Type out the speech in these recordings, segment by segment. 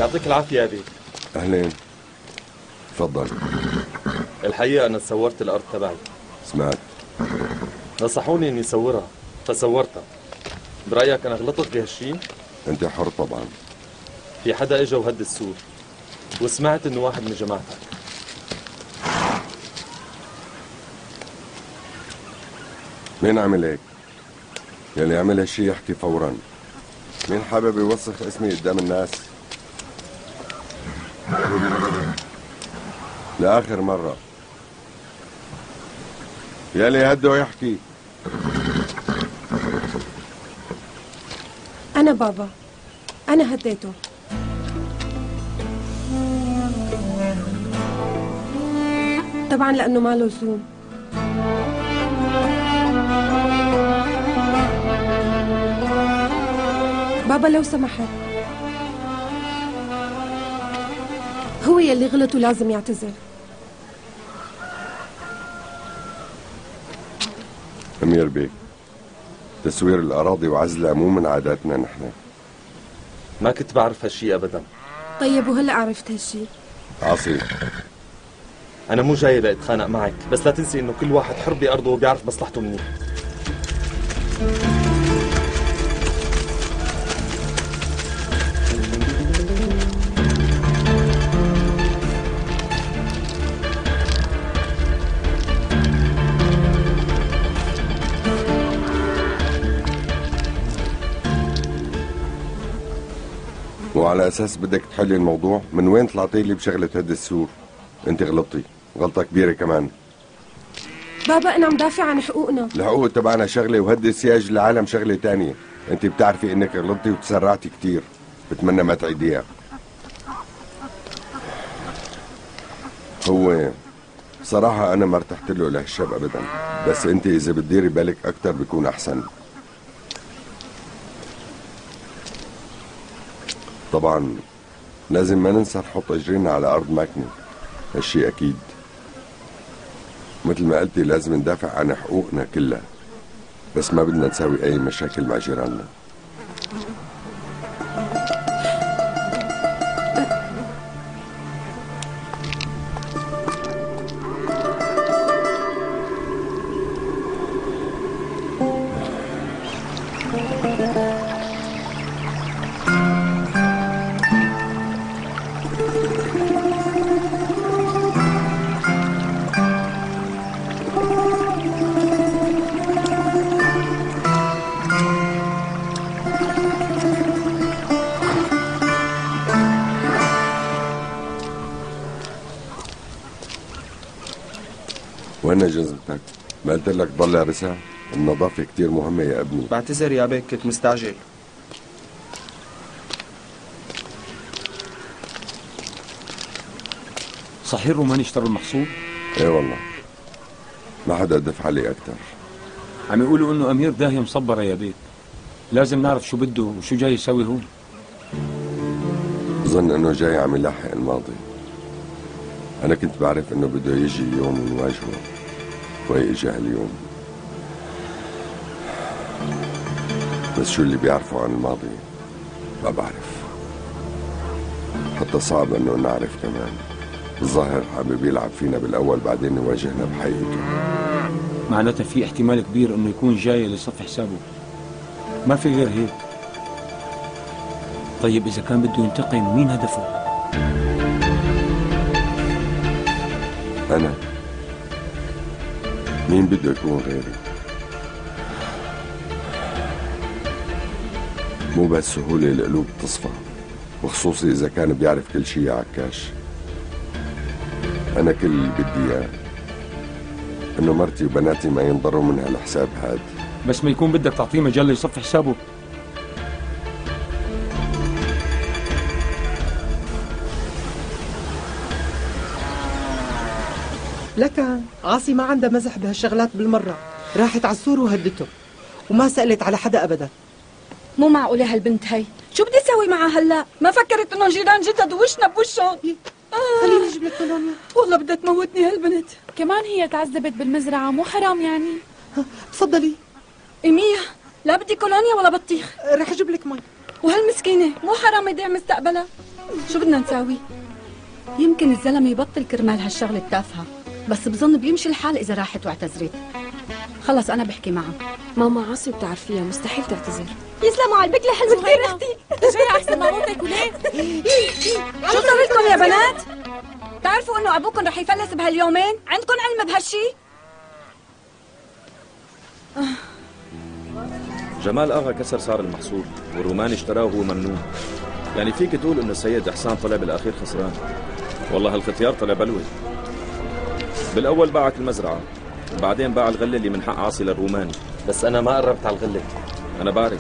يعطيك العافية يا بيه. أهلين، تفضل. الحقيقة أنا صورت الأرض تبعي. سمعت. نصحوني إني صورها فصورتها. برأيك أنا غلطت بهالشي؟ أنت حر طبعا. في حدا إجا وهد السور وسمعت إنه واحد من جماعتك. مين عمل هيك؟ يلي عمل هالشي يحكي فورا. مين حابب يوسخ اسمي قدام الناس؟ لآخر مرة يلي هده يحكي. أنا بابا، أنا هديته. طبعا لأنه ما له لزوم. بابا لو سمحت، هو يلي غلط ولازم يعتذر. أمير بيك، تسوير الأراضي وعزلها مو من عاداتنا نحن. ما كنت بعرف هالشي أبدا. طيب وهلأ عرفت هالشي. عاصي، أنا مو جاي لأتخانق معك، بس لا تنسي إنه كل واحد حر بأرضه وبيعرف مصلحته منيح. وعلى أساس بدك تحلي الموضوع، من وين طلعتي لي بشغلة هد السور؟ أنت غلطتي، غلطة كبيرة كمان. بابا أنا عم دافع عن حقوقنا. الحقوق تبعنا شغلة وهد السياج العالم شغلة تانية. أنت بتعرفي إنك غلطتي وتسرعتي كتير، بتمنى ما تعيديها. هو صراحة أنا ما ارتحت له لهالشاب أبدا، بس أنت إذا بتديري بالك أكتر بيكون أحسن. طبعا لازم ما ننسى نحط اجرينا على ارض ماكنه، هالشي اكيد. مثل ما قلتي لازم ندافع عن حقوقنا كلها، بس ما بدنا نساوي اي مشاكل مع جيراننا. وين جزمتك؟ ما قلت لك ضل لابسها؟ النظافة كتير مهمة يا ابني. بعتذر يا بيك، كنت مستعجل. صحيح الرومان اشتروا المحصول؟ ايه والله، ما حدا دفع لي اكثر. عم يقولوا انه امير داهية مصبرة يا بيك، لازم نعرف شو بده وشو جاي يسوي هون. بظن انه جاي عم يلاحق الماضي. انا كنت بعرف انه بده يجي يوم ونواجهه، وهي اجى هاليوم. بس شو اللي بيعرفوا عن الماضي ما بعرف، حتى صعب انه نعرف كمان. الظاهر حابب يلعب فينا بالاول بعدين يواجهنا بحقيقته. معناتها في احتمال كبير انه يكون جاي لصف حسابه، ما في غير هيك. طيب اذا كان بده ينتقم مين هدفه؟ انا مين بده يكون غيري؟ مو بهالسهولة القلوب تصفى، وخصوصي إذا كان بيعرف كل شي يا عكاش. أنا كل اللي بدي إياه إنه مرتي وبناتي ما ينضروا من هالحساب هاد. بس ما يكون بدك تعطيه مجال يصفي حسابه. لك عاصي ما عندها مزح بهالشغلات بالمرة، راحت على السور وهدته وما سألت على حدا أبدا. مو معقولة هالبنت هي، شو بدي اسوي معها هلا؟ ما فكرت انه جيران جدد ووشنا بوشهم. خليني اجيب لك كولونيا. والله بدها تموتني هالبنت. كمان هي تعذبت بالمزرعة، مو حرام يعني؟ تفضلي. إيمية لا بدي كولونيا ولا بطيخ. رح اجيب لك مي. وهالمسكينة مو حرام يضيع مستقبلها. شو بدنا نساوي؟ يمكن الزلمة يبطل كرمال هالشغلة التافهة، بس بظن بيمشي الحال إذا راحت واعتذرت. خلص أنا بحكي معها. ماما عاصي بتعرفيها مستحيل تعتذر. يسلموا على البقلة حلوة كثير اختي. جاي احسن ما موتك وليه؟ شو صار لكم يا بنات؟ بتعرفوا انه ابوكم رح يفلس بهاليومين؟ عندكم علم بهالشي؟ جمال اغا كسر صار المحصول والروماني اشتراه وهو ممنوع. يعني فيك تقول انه السيد احسان طلع بالاخير خسران. والله هالختيار طلع بلوي. بالاول باعك المزرعه، وبعدين باع الغله اللي من حق عاصي للروماني. بس انا ما قربت على الغله. انا بعرف،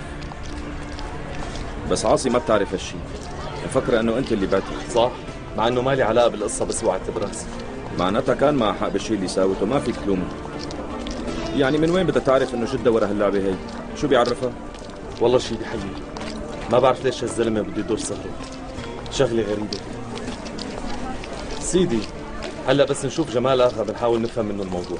بس عاصي ما بتعرف هالشي، مفكره انه انت اللي بعتها. صح، مع انه مالي علاقه بالقصه بس وعدت براسي. معناتها كان معها حق بالشي اللي ساوته، ما فيك تلومه. يعني من وين بدها تعرف انه جدة ورا هاللعبه هي؟ شو بيعرفها؟ والله شي بحيي، ما بعرف ليش هالزلمه بده يدور صهره. شغله غريبه. سيدي هلا بس نشوف جمال اغا بنحاول نفهم منه الموضوع.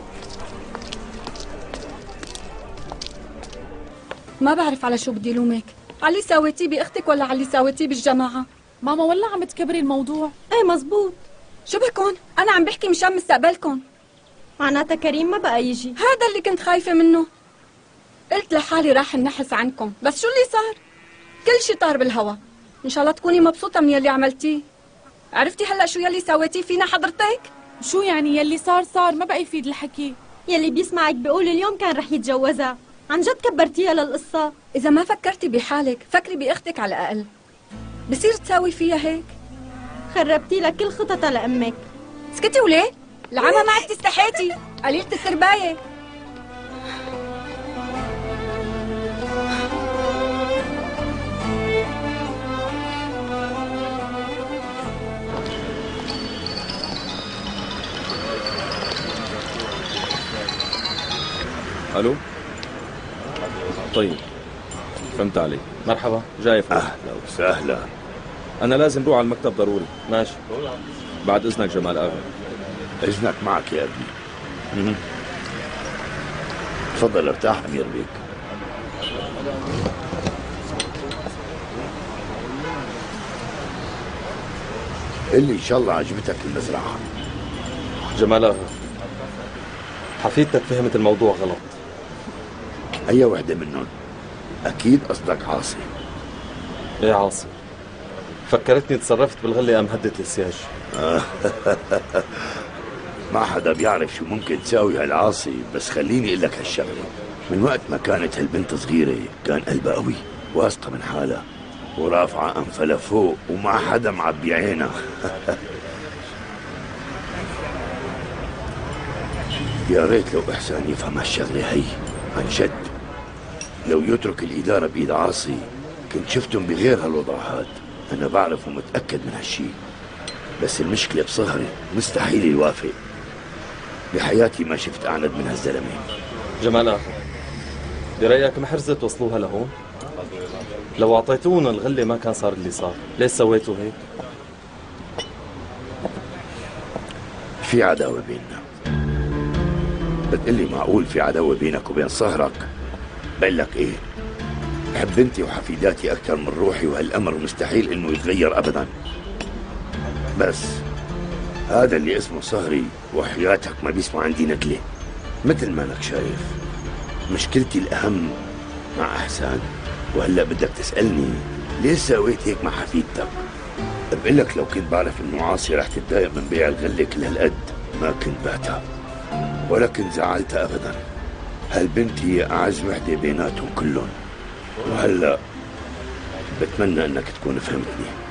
ما بعرف على شو بدي لومك، على اللي ساويتيه باختك ولا على اللي ساويتيه بالجماعه؟ ماما والله عم تكبري الموضوع. ايه مزبوط. شو بكون؟ انا عم بحكي مشان مستقبلكم. معناتها كريم ما بقى يجي. هذا اللي كنت خايفه منه. قلت لحالي راح النحس عنكم، بس شو اللي صار؟ كل شي طار بالهوا. ان شاء الله تكوني مبسوطه من يلي عملتيه. عرفتي هلا شو يلي سويتيه فينا حضرتك؟ شو يعني يلي صار ما بقى يفيد الحكي. يلي بيسمعك بيقول اليوم كان رح يتجوزها. عن جد كبرتيها للقصة. إذا ما فكرتي بحالك فكري بأختك على الأقل. بصير تساوي فيها هيك؟ خربتي لك كل خططها لأمك. اسكتي وليه؟ العمى ما عاد تستحيتي، قليلة الترباية. الو. طيب فهمت علي. مرحبا. جاي فوق. اهلا وسهلا. انا لازم روح على المكتب ضروري. ماشي. بعد اذنك جمال اغا. اذنك معك يا ابني. تفضل ارتاح امير بيك. اللي ان شاء الله عجبتك المزرعه. جمال اغا، حفيدتك فهمت الموضوع غلط. اي وحده منهم؟ اكيد قصدك عاصي. ايه عاصي؟ فكرتني تصرفت بالغله ام هدت السياج. ما حدا بيعرف شو ممكن تساوي هالعاصي، بس خليني اقول لك هالشغله. من وقت ما كانت هالبنت صغيره كان قلبها قوي، واثقه من حالها، ورافعه انفها لفوق وما حدا معبي عينها. يا ريت لو احسان يفهم هالشغله هي عن جد. لو يترك الاداره بايد عاصي كنت شفتهم بغير هالوضع هاد. انا بعرف ومتاكد من هالشي، بس المشكله بصهري مستحيل يوافق. بحياتي ما شفت اعند من هالزلمه. جمال اخي، برايك محرزة توصلوها لهون؟ لو اعطيتونا الغله ما كان صار اللي صار. ليش سويتوا هيك؟ في عداوه بيننا. بتقلي معقول في عداوه بينك وبين صهرك؟ بقول لك ايه، بحب بنتي وحفيداتي اكثر من روحي، وهالامر مستحيل انه يتغير ابدا. بس هذا اللي اسمه صهري وحياتك ما بيسمع عندي ندله. مثل ما انك شايف مشكلتي الاهم مع احسان. وهلا بدك تسالني ليش سويت هيك مع حفيدتك؟ بقول لك لو كنت بعرف انه عاصي رح تتضايق من بيع الغله كل هالقد ما كنت بعتها ولا كنت زعلتها ابدا. هالبنت هي اعز وحده بيناتهم كلهم، وهلا بتمنى انك تكون فهمتني.